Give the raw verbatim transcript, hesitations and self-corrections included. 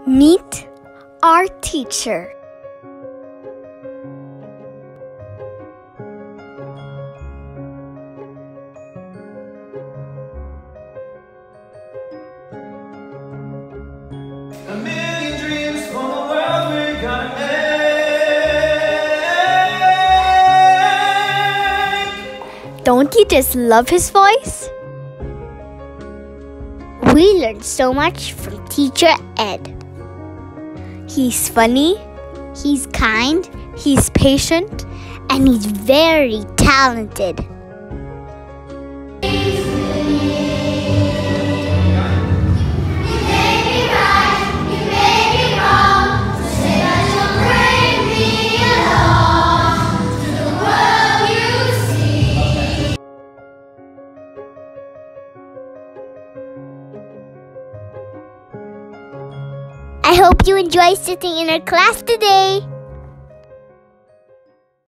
Meet our teacher. A million dreams for the world we're gonna make. Don't you just love his voice? We learned so much from Teacher Ed. He's funny, he's kind, he's patient, and he's very talented. I hope you enjoy sitting in our class today.